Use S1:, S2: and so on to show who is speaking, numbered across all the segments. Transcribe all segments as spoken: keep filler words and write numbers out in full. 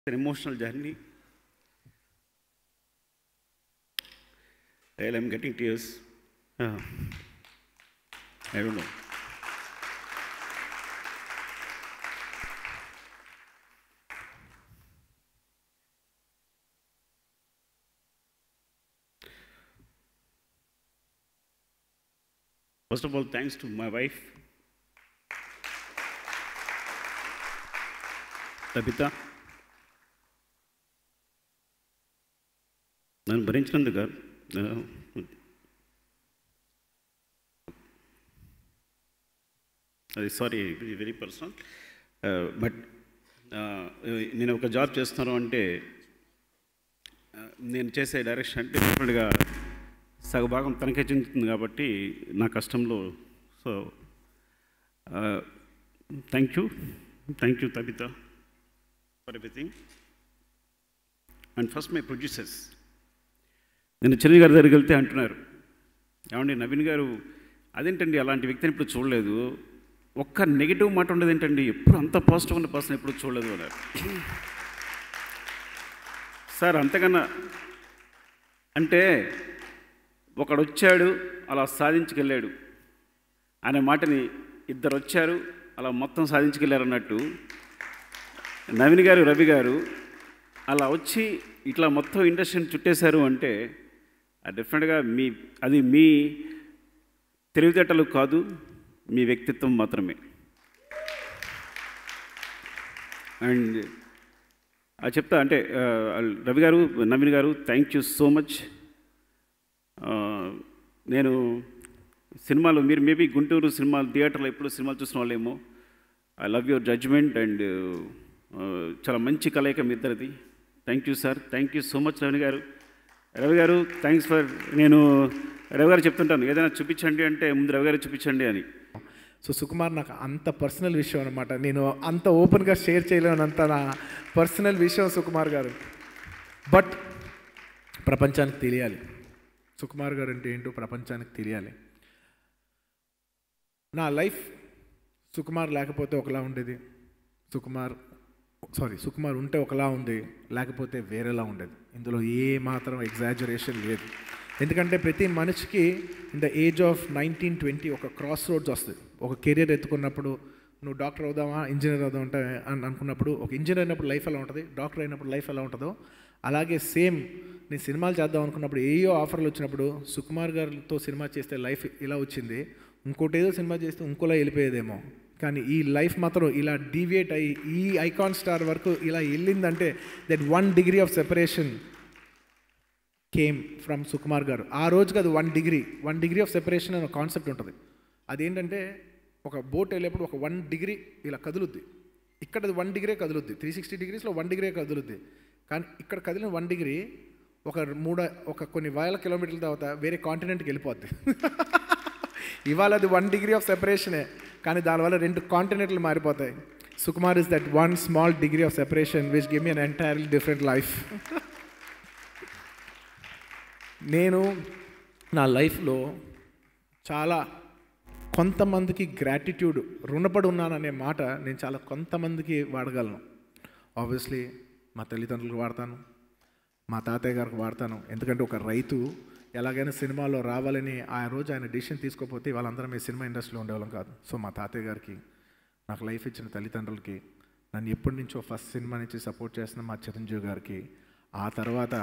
S1: an emotional journey. Well, I'm getting tears. Uh, I don't know. First of all, thanks to my wife, Tabitha. నన్ను భరించినందుకు అది sorry very personal but నేను ఒక job చేస్తున్నాను అంటే నేను చేసే డైరెక్షన్ అంటే డిఫరెంట్గా సగభాగం తనకే చెందుతుంది కాబట్టి నా కష్టంలో so thank you thank you Tabitha for everything and first my producers. నేను చిరంజీవి గారి దగ్గరికి వెళ్తే అంటున్నారు, ఏమండి నవీన్ గారు అదేంటండి అలాంటి వ్యక్తిని ఇప్పుడు చూడలేదు, ఒక్క నెగిటివ్ మాట ఉండదు ఏంటండి, ఎప్పుడు అంత పాజిటివ్ ఉన్న పర్సన్ ఎప్పుడు చూడలేదు అన్నారు. సార్ అంతకన్నా అంటే ఒకడు వచ్చాడు అలా సాధించుకెళ్ళాడు అనే మాటని ఇద్దరు వచ్చారు అలా మొత్తం సాధించుకెళ్ళారు అన్నట్టు నవీన్ గారు రవి గారు అలా వచ్చి ఇట్లా మొత్తం ఇండస్ట్రీని చుట్టేశారు అంటే డెఫినెట్గా మీ అది మీ తెలివితేటలు కాదు, మీ వ్యక్తిత్వం మాత్రమే. అండ్ అది చెప్తా అంటే రవి గారు నవీన్ గారు థ్యాంక్ యూ సో మచ్. నేను సినిమాలు మీరు మేబీ గుంటూరు సినిమాలు థియేటర్లో ఎప్పుడు సినిమాలు చూసిన వాళ్ళేమో I love your judgement and చాలా మంచి కలయిక మీ ఇద్దరిది. Thank you sir, thank you so much Ravi garu. Ravi గారు థ్యాంక్స్ ఫర్ నేను రవి గారు చెప్తుంటాను ఏదైనా చూపించండి అంటే ముందు రవి గారు చూపించండి అని.
S2: సో సుకుమార్ నాకు అంత పర్సనల్ విషయం అనమాట, నేను అంత ఓపెన్గా షేర్ చేయలేనంత నా పర్సనల్ విషయం సుకుమార్ గారు. బట్ ప్రపంచానికి తెలియాలి సుకుమార్ గారు అంటే ఏంటో ప్రపంచానికి తెలియాలి. నా లైఫ్ సుకుమార్ లేకపోతే ఒకలా ఉండేది, సుకుమార్ సారీ సుకుమార్ ఉంటే ఒకలా ఉంది, లేకపోతే వేరేలా ఉండేది. ఇందులో ఏ మాత్రం ఎగ్జాజరేషన్ లేదు. ఎందుకంటే ప్రతి మనిషికి in the age of nineteen twenty ఒక క్రాస్ రోడ్స్ వస్తుంది. ఒక కెరీర్ ఎత్తుకున్నప్పుడు నువ్వు డాక్టర్ అవుదామా ఇంజనీర్ అవుదాం అంటే అని అనుకున్నప్పుడు ఒక ఇంజనీర్ అయినప్పుడు లైఫ్ ఎలా ఉంటుంది, డాక్టర్ అయినప్పుడు లైఫ్ ఎలా ఉంటుందో అలాగే సేమ్ నేను సినిమాలు చేద్దాం అనుకున్నప్పుడు ఏయో ఆఫర్లు వచ్చినప్పుడు సుకుమార్ గారితో సినిమా చేస్తే లైఫ్ ఇలా వచ్చింది, ఇంకోటి ఏదో సినిమా చేస్తే ఇంకోలా వెళ్ళిపోయేదేమో, కానీ ఈ లైఫ్ మాత్రం ఇలా డీవియేట్ అయ్యి ఈ ఐకాన్ స్టార్ వరకు ఇలా వెళ్ళిందంటే that one degree of separation came from Sukumar garu. ఆ రోజుకి అది one degree one degree of separation అనే కాన్సెప్ట్ ఉంటుంది. అదేంటంటే ఒక బోట్ వెళ్ళేప్పుడు ఒక వన్ డిగ్రీ ఇలా కదులుద్ది, ఇక్కడ అది వన్ డిగ్రీ కదులుద్ది, త్రీ సిక్స్టీ డిగ్రీస్లో వన్ డిగ్రీ కదులుద్ది. కానీ ఇక్కడ కదిలిన వన్ డిగ్రీ ఒక మూడు ఒక కొన్ని వేల కిలోమీటర్ల తర్వాత వేరే కాంటినెంట్కి వెళ్ళిపోద్ది. ఇవాళ అది వన్ డిగ్రీ ఆఫ్ సెపరేషనే, కానీ దానివల్ల రెండు కాంటినెంట్లు మారిపోతాయి. Sukumar is that one small degree of separation which give me an entirely different life. నేను నా లైఫ్లో చాలా కొంతమందికి గ్రాటిట్యూడ్ రుణపడి ఉన్నాననే మాట నేను చాలా కొంతమందికి వాడగలను. ఆబ్వియస్లీ మా తల్లిదండ్రులకు వాడతాను, మా తాతయ్య గారికి వాడతాను. ఎందుకంటే ఒక రైతు ఎలాగైనా సినిమాలో రావాలని ఆ రోజు ఆయన డిసిషన్ తీసుకోకపోతే వాళ్ళందరం ఈ సినిమా ఇండస్ట్రీలో ఉండేవాళ్ళం కాదు. సో మా తాతయ్య గారికి, నాకు లైఫ్ ఇచ్చిన తల్లిదండ్రులకి, నన్ను ఎప్పటి నుంచో ఫస్ట్ సినిమా నుంచి సపోర్ట్ చేసిన మా చిరంజీవి గారికి, ఆ తర్వాత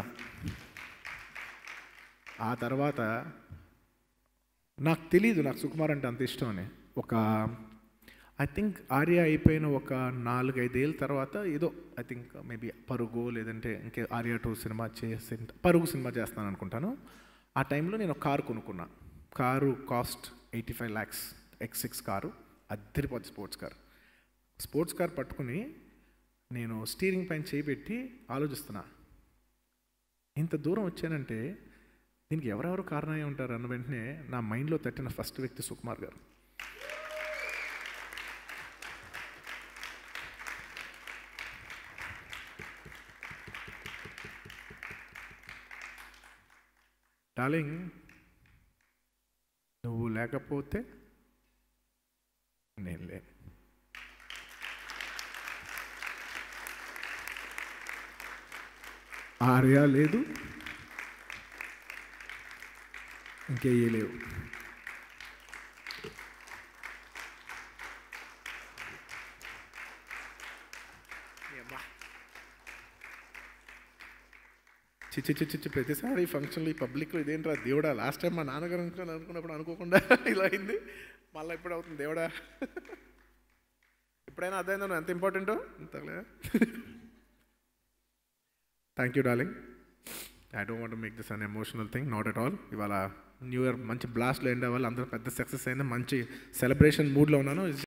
S2: ఆ తర్వాత నాకు తెలీదు నాకు సుకుమార్ అంటే అంత ఇష్టం అని. ఒక ఐ థింక్ ఆర్య అయిపోయిన ఒక నాలుగైదేళ్ళ తర్వాత ఏదో ఐ థింక్ మేబీ పరుగు లేదంటే ఇంకే ఆర్య టూ సినిమా చేసి పరుగు సినిమా చేస్తాను అనుకుంటాను. ఆ టైంలో నేను ఒక కారు కొనుక్కున్నా. Car cost eighty five lakhs X six car, అద్దరిపోద్ది స్పోర్ట్స్ కార్. స్పోర్ట్స్ కార్ పట్టుకుని నేను స్టీరింగ్ పైన చేయిపెట్టి ఆలోచిస్తున్నా, ఇంత దూరం వచ్చానంటే దీనికి ఎవరెవరు కారణమై ఉంటారు అన్న వెంటనే నా మైండ్లో తట్టిన ఫస్ట్ వ్యక్తి సుకుమార్ గారు. డార్లింగ్ నువ్వు లేకపోతే నేను లే ఆర్య లేదు, ఇంకే లేవు. చిచ్చి చిచ్చి చిచ్చి ప్రతిసారి ఫంక్షన్లు ఈ పబ్లిక్లో ఇదేంట్రా దేవుడా, లాస్ట్ టైం మా నాన్నగారు అనుకుని అనుకున్నప్పుడు అనుకోకుండా ఇలా అయింది, మళ్ళీ ఎప్పుడు అవుతుంది దేవుడా. ఎప్పుడైనా అర్థమైందా నువ్వు ఎంత ఇంపార్టెంటో? అంతలే. Thank you darling. I don't want to make this an emotional thing, not at all. ఇవాళ న్యూ ఇయర్ మంచి బ్లాస్ట్లో ఎండ్ అవ్వాలి, అందరూ పెద్ద సక్సెస్ అయింది, మంచి సెలబ్రేషన్ మూడ్లో ఉన్నాను.